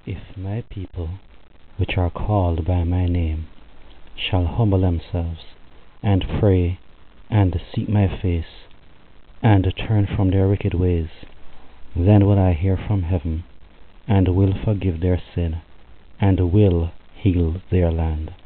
If my people, which are called by my name, shall humble themselves, and pray, and seek my face, and turn from their wicked ways, then will I hear from heaven, and will forgive their sin, and will heal their land.